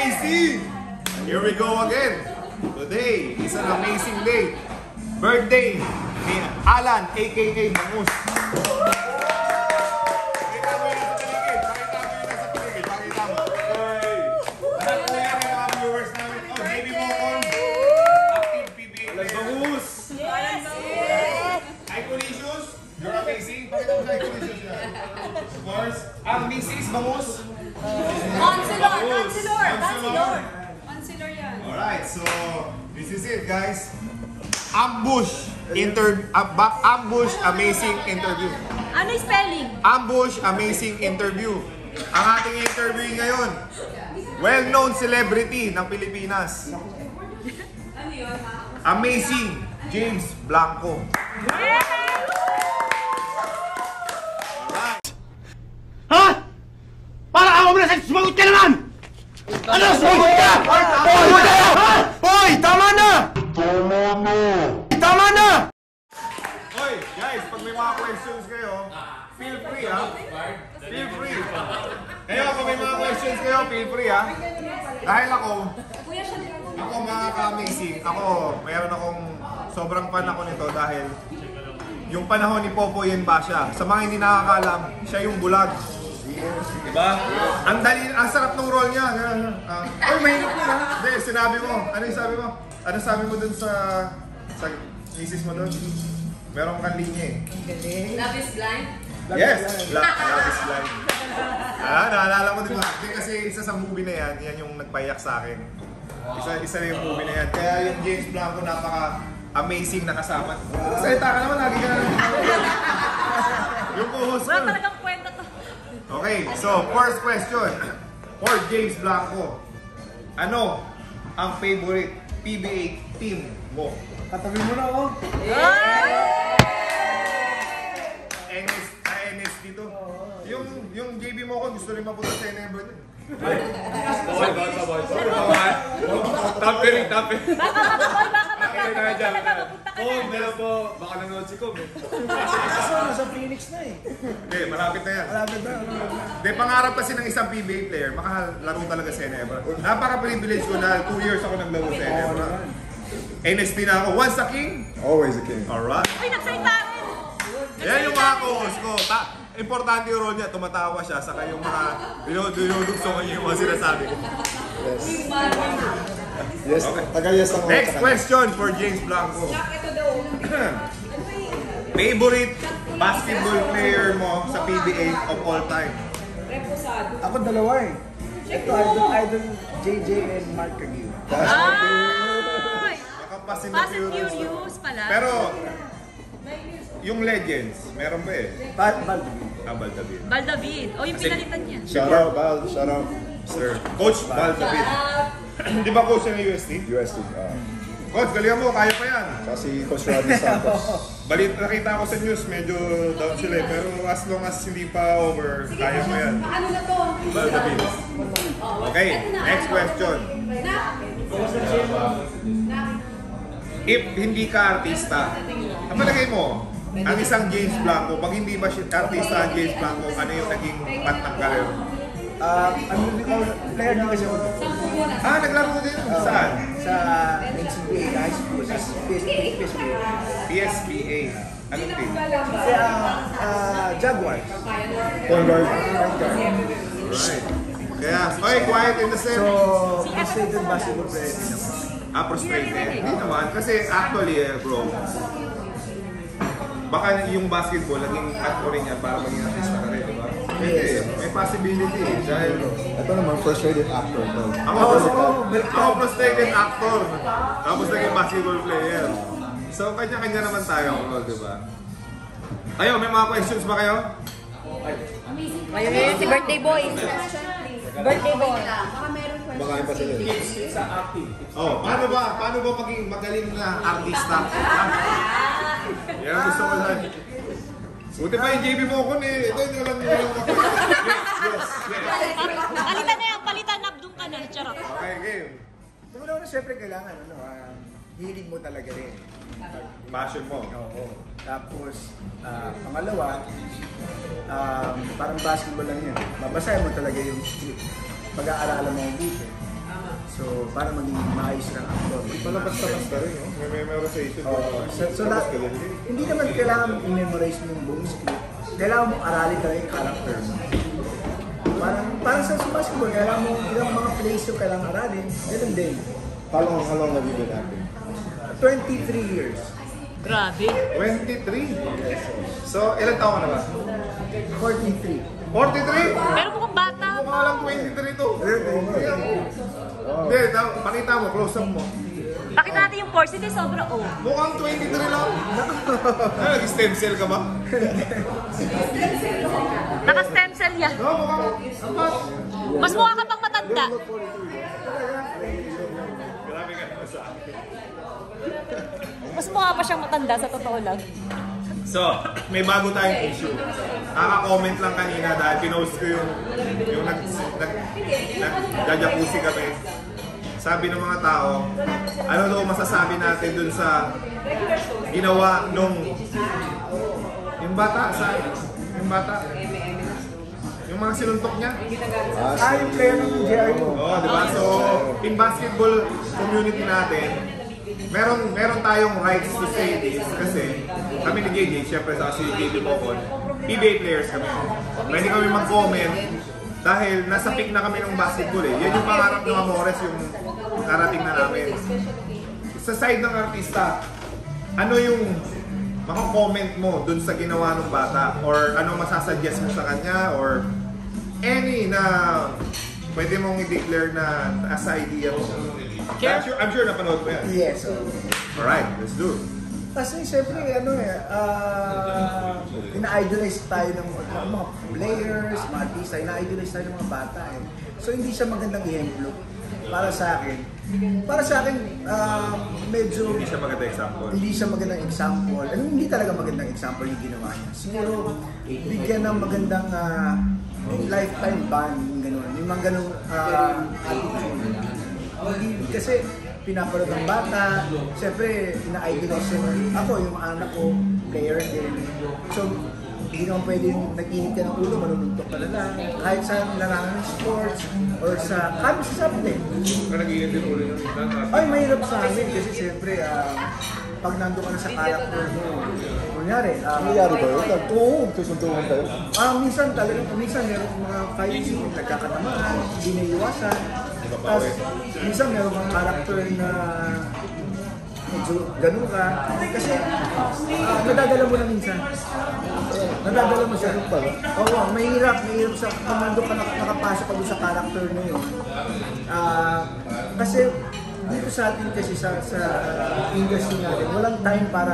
amazing! Here we go again. Today is an amazing day. Birthday ni Alan, aka Bangus. Pakita mo yun sa paligid. Pakita mo yun sa paligid. Pakita mo. Lahat po yan yung mga viewers namin. Oh, baby mo on. Active PBA. Bangus! Yes! Iconicious, you're amazing. Pakita mo sa Iconicious yan. Of course. Ang Mrs. Bangus. Consular yan. Alright, so this is it, guys. Ambush amazing interview. Ano yung spelling? Ambush amazing interview. Ang ating interview ngayon, well-known celebrity ng Pilipinas. Amazing James Blanco. Alright. Ha? Para ako mo na sa sumagot ka naman! Ano? Sumagot ka! Hoy! Tama na! Tama na! Hoy, guys, pag may mga questions kayo, feel free, ha? Feel free. Kayo, kung may mga questions kayo, feel free, ha? Dahil ako mga ka-amazing, mayroon akong sobrang fan ako nito dahil yung panahon ni Popoy and Basha, sa mga hindi nakakalam, siya yung bulag. Diba? Ang sarap ng role niya. Ay, mahirap yun, ha? Hindi, sinabi mo. Ano yung sabi mo? Ano sabi mo dun sa misis mo dun? Meron kang linya eh. Love is blind? Yes! Love is blind. Naalala mo din ba? Kasi isa sa movie na yan yung nagpayak sa akin. Isa na yung movie na yan. Kaya yung James Blanco napaka-amazing na kasama. Salita ka naman, lagi ka na naman. Yung co-host Wala ko. talagang kwenta to. Okay, so first question for James Blanco. Ano ang favorite PBA team mo? Katabi mo na ako. NS dito. Yung JB mo ko gusto rin mapunta sa Enebro din. Tapering. Baka Pero po, baka nanood si Kob eh. Nasa Phoenix na eh. Hindi, malapit na yan. Hindi, pangarap kasi ng isang PBA player, makalaro talaga sa Enebro. Napaka-privilege ko na 2 years ako naglaro sa Enebro. NST na ako. Once a king? Always a king. Alright. Ay, nagsalita rin! Yan yung mga co-host ko. Importante yung role niya, tumatawa siya, saka yung mga dinudugso ko niya yung mga sinasabi ko. Yes, Okay. taga-yes ang Next question for James Blanco. Favorite basketball player mo sa PBA of all time? Ako dalawa eh. Ito, idol JJ and Mark Caguio. Ay! Fast Fast and Furious pala. Pero, yung Legends, meron ba eh? Bal David. Val David. O, yung pinalitan niya. Shout out, Val. Shout out. Sir, Coach Bal David. Di ba coach ng UST? UST. Coach, galingan mo, kaya pa yan. Kasi Coach Rodney Santos. Nakita ko sa news, medyo down sila eh. Pero as long as hindi pa over, kaya mo yan. Ano na to? Bal David. Okay, next question. If hindi ka artista, ang palagay mo, ang isang James Blanco, pag hindi ba siya artista ang James Blanco, ano yung naging path ng karir? Player din kasi ako. Naglaro din? Saan? Sa NCBA high school, sa PSBA. PSBA. Anong team? Jaguars. Point guard. Right. Kaya, okay, quiet in the set. So, frustrated basketball player din ako. Frustrated. Hindi naman. Kasi actually, bro, baka yung basketball, naging path ko rin yan para maging artista ka rin, di ba? Hindi, may possibility eh. Dahil, Ito naman, frustrated actor. ako frustrated actor. Tapos naging basketball player. So, kanya-kanya naman tayo, di ba? Kayo, may mga questions ba kayo? Ayun, si birthday boy. Birthday boy. Baka pa sila. Oh, paano ba maging magaling na artista? Yan ang gusto ko lang. Buti pa yung JB mo ko eh. Ito yung lang yung Yes. Palitan na yan, palitan na, doon ka na. Charot. Okay, game. Una, syempre kailangan, hilig mo talaga rin. Passion mo. Oo. Tapos, pangalawa, parang basketball lang yan. Babasahin mo talaga yung script. Pag-aaralan mo ang buti. So, para maging maayos ng actor. Palabas-labas ka rin, no? May memorization. Hindi naman kailangan i-memorize mo yung buong script. Kailangan mo aralin talaga yung character mo. Parang sa basketball, kailangan mo ilang mga plays yung kailangan aralin. Ganun din. How long have you been acting? 23 years. Grabe. 23? So, ilan taon ka na ba? 43. 43? Pero mukhang bata. Mukha lang 23 to. Hindi, pakita mo, close up mo. Pakita natin yung pores. Hindi, sobra oh. Mukhang 23 lang. Ano, nag-stem cell ka ba? Naka-stem cell yan. No, mukhang... Mas mukha ka pang matanda. Grabe ka naman sa akin. Mas mukha pa siyang matanda sa totoo lang. So, may bago tayong issue. Kaka-comment lang kanina dahil pinost ko yung nag-jacuzzi kami. Sabi ng mga tao, ano daw masasabi natin dun sa ginawa nung yung bata, yung mga sinuntok niya. Yung player ng JRU. Oo, di ba? So, in basketball community natin, meron tayong rights to say this kasi kami ni JJ, syempre sa si JJ Bocon, PBA players kami. Pwede kami mag-comment dahil nasa peak na kami ng basketball eh. Yan yung pangarap ng Amores, yung karating na namin. Sa side ng artista, ano yung maka-comment mo dun sa ginawa ng bata? Or ano masasuggest mo sa kanya? Or any na pwede mong i-declare na as idea mo? I'm sure napanood mo yan. Yes. Alright, let's do it. Kasi siyempre, ina-idolize tayo ng mga players, mga artista, ina-idolize tayo ng mga bata eh. So hindi siya magandang ehemplo para sa akin. Para sa akin, medyo... Hindi siya magandang example. Hindi siya magandang example. Hindi talaga magandang example yung ginawa niya. Siguro, bigyan ng magandang lifetime ban, yung gano'n. Yung mga gano'ng attitude. Kasi pinapanood ang bata, siyempre ina-idolize siya. Ako, yung anak ko, player din. So, hindi naman pwede yung nag-init ka ng ulo, manununtok ka na lang. Kahit sa larangan ng sports, or kahit sa something. Kung nag-init din ulo yun. Ay, mahirap sa amin kasi siyempre, pag nandun ka na sa character mo, kunyari, Nangyayari ba yun? Oo, susuntukan tayo. minsan meron mga fights, nagkakatamaan, hindi na iwasan. Tapos, minsan meron mga character na medyo ganun ka. Kasi, nadadala mo na minsan. Nadadala mo siya. Oo, mahirap sa kung nandun ka nakapasok ka doon sa character na yun. Kasi, dito sa atin kasi sa industry natin, walang time para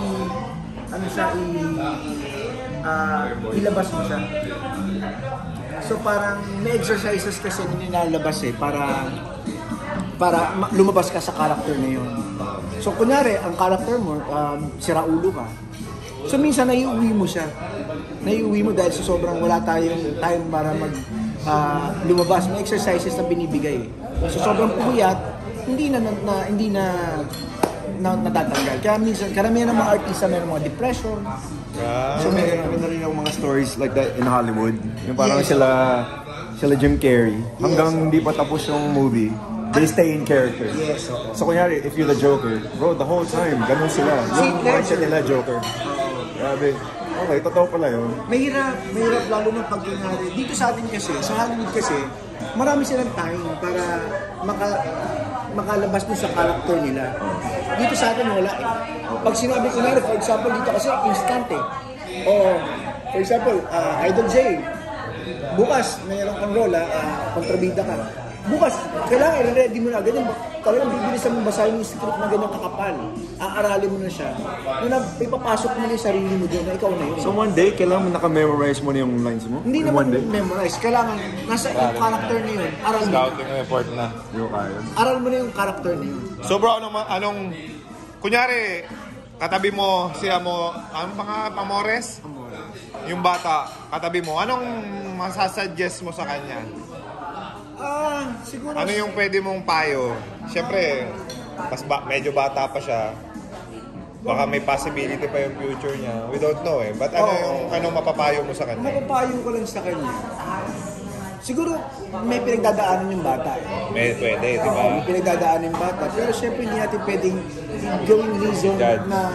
ilabas mo siya. So parang may exercises kasi nilalabas para lumabas ka sa character na yun. So kunyari, ang character mo, siraulo ka. So minsan naiuwi mo siya. Naiuwi mo dahil sa sobrang wala tayong time para lumabas. May exercises na binibigay. So sobrang puyat, hindi na natatanggal. Kaya minsan, karamihan ng mga artista may mga depression. So may na rin yung mga stories like that in Hollywood. Yung parang sila Jim Carrey. Hanggang hindi pa tapos yung movie, they stay in character. Yes. So kunyari, if you're the Joker, bro, the whole time, ganun sila. Yung mindset nila, Joker. Grabe. Okay, totoo pala yun. Mahirap lalo na pag kunyari. Dito sa atin kasi, sa Hollywood kasi, marami silang time para makalabas mo sa character nila. Dito sa atin wala eh. Pag sinabi ko na, for example, dito kasi instant eh. O, for example, Idol J, bukas mayroon kang role, kontrabida ka. Bukas, kailangan i-ready mo na agad yung talagang bibilisan mo basahin yung script na ganyang kakapal. Aaralin mo na siya. Yung ipapasok mo na yung sarili mo doon na ikaw na yun. So one day, kailangan mo naka-memorize mo na yung lines mo? Hindi naman memorize. Kailangan, nasa yung character na yun. Aral mo. Scouting effort na. Yung kaya. Aral mo na yung character na yun. So bro, anong kunyari, katabi mo siya mo, ano pa nga, Amores? Yung bata, katabi mo, anong masasuggest mo sa kanya? Siguro. Ano yung pwede mong payo? Siyempre, medyo bata pa siya. Baka may possibility pa yung future niya. We don't know eh. But ano yung mapapayo mo sa kanya? Mapapayo ko lang sa kanya. siguro may pinagdadaanan yung bata. Pwede, di ba? May pinagdadaanan yung bata. Pero syempre hindi natin pwedeng gawing reason God. na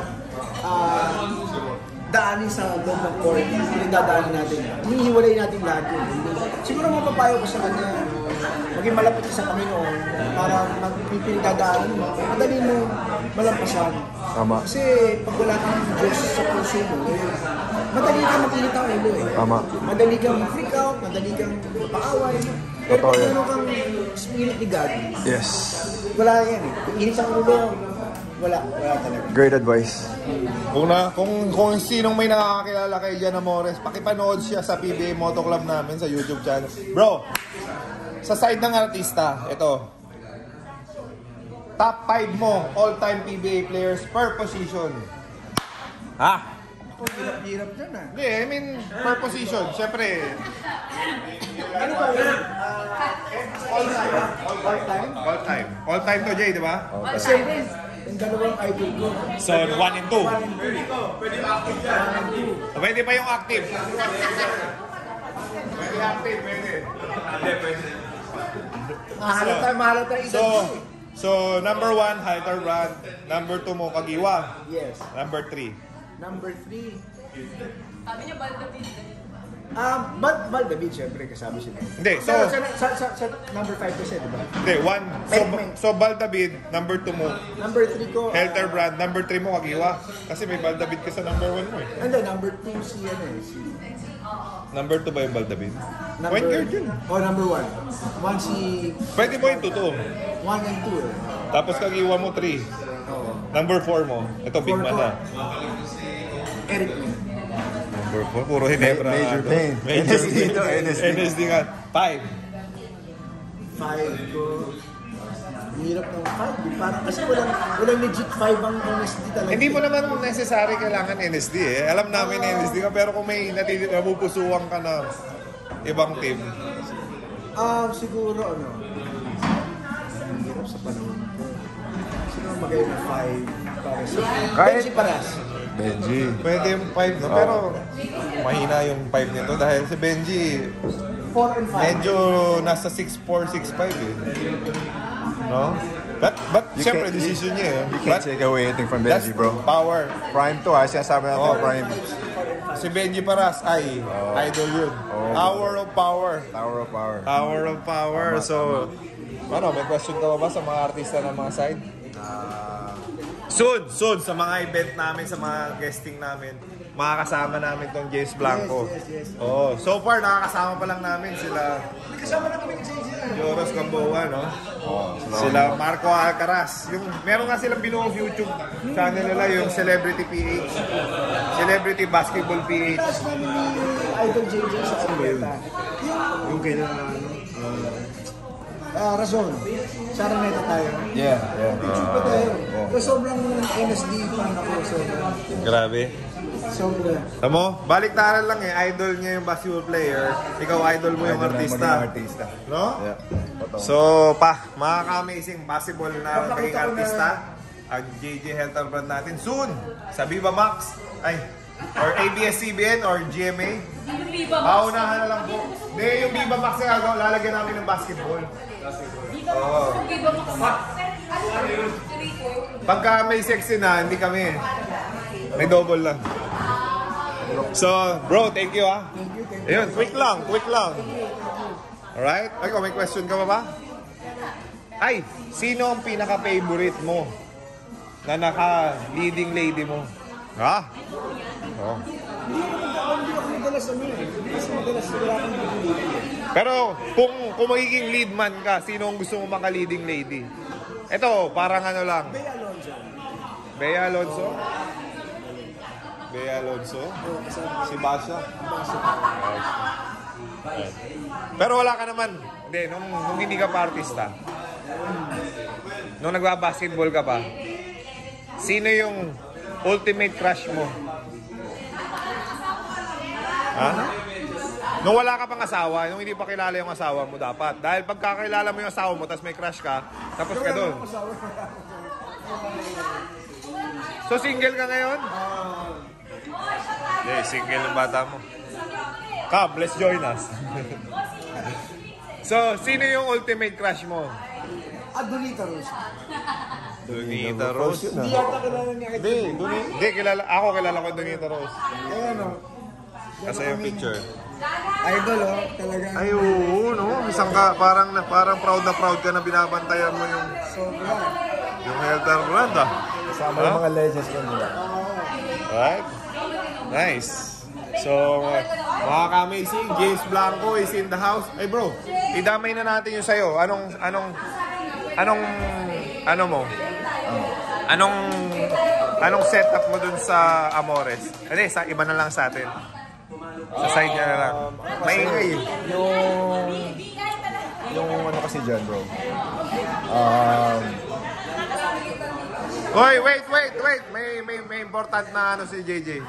daanin sa loob ng court. Pinagdadaanan natin. Hinihiwalay natin lahat yun. Siguro mapapayo ko sa kanya, maging malapit ka sa Panginoon para pinagdadaanan mo. Madali mo malampasan. Tama. Kasi pag wala kang Diyos sa puso mo, madali kang makilit ang ulo eh. Tama. Madali kang freak out, madali kang paaway. Pero Totoo pag yan. meron kang spirit ni God, Yes. wala yan eh. Pag init ang ulo, wala talaga. Great advice. Kung sinong may nakakakilala kay Jan Amores, pakipanood siya sa PBA Moto Club namin sa YouTube channel. Bro, sa side ng artista, ito. Top 5 mo, all-time PBA players per position. Ha? Ako, hirap dyan ah. Hindi, I mean, per position. Siyempre, Ano ba yun? All-time? All-time? all-time. All-time to, Jay, di ba? Kasi yung dalawang idol ko. So, 1 and 2. Pwede pa yung active. Pwede active, pwede. Mahalata idol. So, number 1, Halter Brand. Number 2 mo, Kagiwa. Yes. Number 3. Number 3. Sabi niya, Baldavid. Bal David, syempre, kasama siya. Hindi, so... Pero sa number 5 kasi, di ba? Hindi, 1. So, Baldavid, number 2 mo. Number 3 ko. Helter Brand, number 3 mo, Kagiwa. Kasi may Baldavid ka sa number 1 mo eh. Hindi, number 2 si ano eh. Si Number 2 ba yung Baldavid? number, Point guard yun. Oh, number 1. 1 si... Pwede mo yung totoo. 1 and 2 eh. Tapos Kagiwa mo 3. Oo. Number 4 mo. Ito, big man na. Eric May. Number 4, puro Hinebra. Major pain. Major NSD pain. to, NSD. NSD nga. 5. 5 ko. Hirap ng 5. Parang kasi walang legit 5 ang honesty talaga. Hindi mo naman necessary kailangan NSD eh. Alam namin na NSD ka, pero kung may napupusuan ka na ibang team. Siguro ano. Hirap sa panahon ko. Siguro magay na 5 para sa... Kahit- Benji Paras. Benji. Pwede yung 5, no? Pero mahina yung 5 nito dahil si Benji 4 and 5. medyo nasa 6'4", 6'5" eh. No? But You syempre, can't- decision niya eh. You But can't take away anything from that's Benji, bro. power. Prime to, sinasabi natin Oh. prime. Si Benji Paras ay idol yun. Oh. Tower of power. Tower of power. Tower of power. So, ano, may question ka ba sa mga artista ng mga side? Soon, sa mga event namin, sa mga guesting namin, makakasama namin tong James Blanco. Yes. Oh, so far, nakakasama pa lang namin sila Kasama na kami ni Joros Gamboa, no? Sila Marco Alcaraz. Meron nga silang binuong YouTube channel nila, yung Celebrity PH. Celebrity Basketball PH. Tapos namin ni Idol JJ sa Araneta. Yung kaya, Razon. Sa Araneta tayo. yeah. YouTube pa tayo. Pero sobrang NSD fan ako. Grabe. Sobrang. Alam mo, baliktaran lang eh. Idol niya yung basketball player. Ikaw idol mo yung artista. Artista. No? Yeah. Totoo. So, makaka-amazing basketball na maging artista. Ang JJ Health Brand natin soon sa Viva Max. Or ABS-CBN or GMA. Paunahan na lang po. Hindi, yung Viva Max na gagawin, lalagyan namin ng basketball. Oo. Pagka may sexy na, hindi kami. May double lang. So, bro, thank you ah. Ayun, quick lang. Alright? Ay, may question ka pa ba? Ay, sino ang pinaka-favorite mo na naka-leading lady mo? Ha? Oh. Hindi ako madalas ano eh. Kasi madalas wala akong bibili. Pero kung magiging lead man ka, sino ang gusto mo maka-leading lady? Ito, parang ano lang. Bea Alonso. Bea Alonso? Kasama Si Basha? Pero wala ka naman. Hindi, nung hindi ka pa artista. Nung nagbabasketball ka pa, sino yung ultimate crush mo? Ha? Nung wala ka pang asawa, nung hindi pa kilala yung asawa mo dapat. Dahil pagkakilala mo yung asawa mo, tapos may crush ka, tapos ka doon. So single ka ngayon? Hindi, single yung bata mo. Come, let's join us. So, sino yung ultimate crush mo? Donita Rose. Donita Rose. Yun, Hindi yata kilala niya. Hindi, ako kilala ko Donita Rose. Ayan o. Kasi yung picture. Idol o. Talagang. Ay, oo, no? Isang ka, parang proud na proud ka na binabantayan mo yung Helter Brand, ah. Kasama yung mga legends ko nila. Right? Nice. So, mga ka-amazing, James Blanco is in the house. Ay bro, idamay na natin yung sayo. Anong setup mo dun sa Amores? Hindi, sa iba na lang sa atin. Sa side niya na lang. Maingay. Yung ano kasi dyan, bro. Hoy, wait. May important na ano si JJ.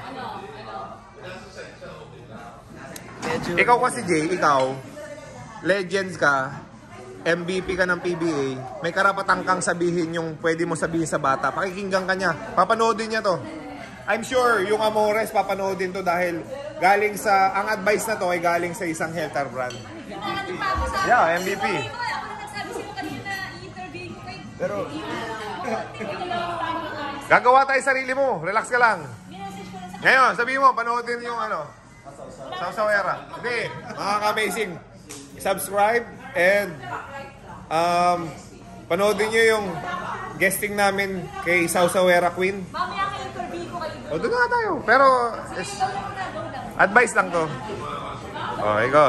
Ikaw kasi Jay, ikaw, legends ka, MVP ka ng PBA, may karapatan kang sabihin yung pwede mo sabihin sa bata. Pakikinggan ka niya. Papanoodin niya to. I'm sure yung Amores papanoodin to dahil galing sa, ang advice na to ay galing sa isang Helter Brand. Yeah, MVP. Pero, Gagawa tayo sarili mo. Relax ka lang. Ngayon, sabihin mo, panoodin yung ano, Sawsawera. Hindi, mga ka-amazing. Subscribe and panoodin nyo yung guesting namin kay Sawsawera Queen. Mamaya ka interview ko kayo. O, doon na tayo. Pero, advice lang to. O, ikaw.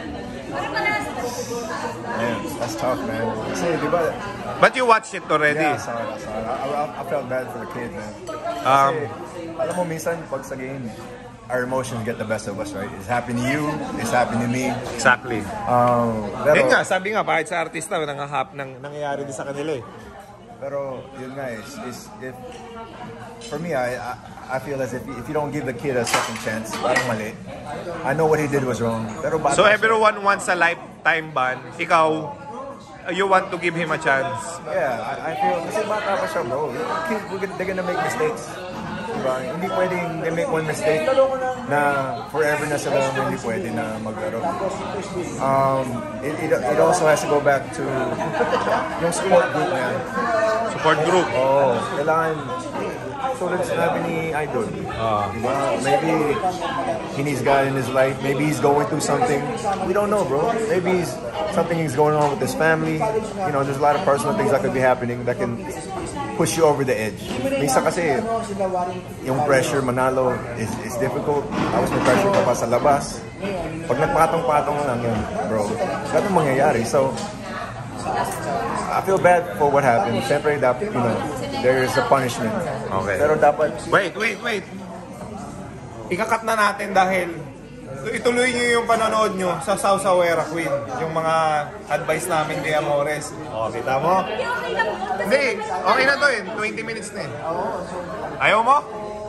man, that's tough, man. Kasi, di ba? But you watched it already. Yeah, I saw it. I felt bad for the kid, man. Kasi, alam mo, minsan, pag sa game, our emotions get the best of us, right? It's happened to you, it's happened to me. Exactly. Pero, Yun nga, sabi nga, kahit sa artista, nangyayari din sa kanila eh. pero yun nga, if for me, I feel as if you don't give the kid a second chance, parang mali. I know what he did was wrong. Pero bata So siya. everyone wants a lifetime ban. Ikaw, you want to give him a chance. Yeah, I feel, kasi bata pa siya, bro. Kids, they're gonna make mistakes. Diba? Hindi pwedeng they make one mistake na forever na sila hindi pwede na maglaro. It also has to go back to yung support group na yan. Support group. Oo, kailangan tulad sinabi ni Idol. Diba? Maybe he needs God in his life. Maybe he's going through something. We don't know, bro. Maybe something is going on with his family. You know, there's a lot of personal things that could be happening that can push you over the edge. Minsan kasi, yung pressure manalo is difficult. Tapos may pressure ka pa sa labas. Pag nagpatong-patong lang yun, bro, ganun mangyayari. So, I feel bad for what happened. Siyempre, you know, there is a punishment. Okay. Pero dapat... Wait. Ikakat na natin dahil ituloy nyo yung panonood nyo sa Sawsawera Queen. Yung mga advice namin kay Amores. O, kita mo? Hindi, okay na to eh. 20 minutes na eh. Ayaw mo?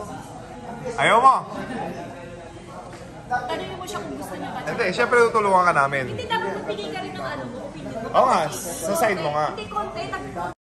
Tanungin mo siya kung gusto niya ba. Hindi, syempre tutulungan ka namin. Hindi dapat magbigay ka rin ng ano mo, opinion mo. Oo nga, sa side mo nga. Hindi content.